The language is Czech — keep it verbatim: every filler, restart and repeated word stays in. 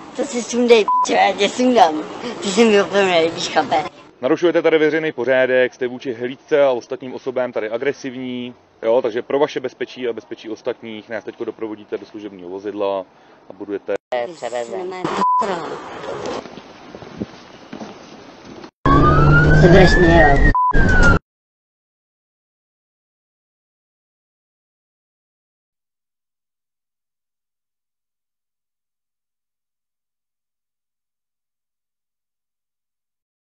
To si sundej, pičo, já tě sundám. Ty si mi opravdu nelíbíš, chape. Narušujete tady veřejný pořádek, jste vůči hlídce a ostatním osobám tady agresivní, jo, takže pro vaše bezpečí a bezpečí ostatních nás teď doprovodíte do služebního vozidla a budujete... Převezem. Sebereš mě, jo.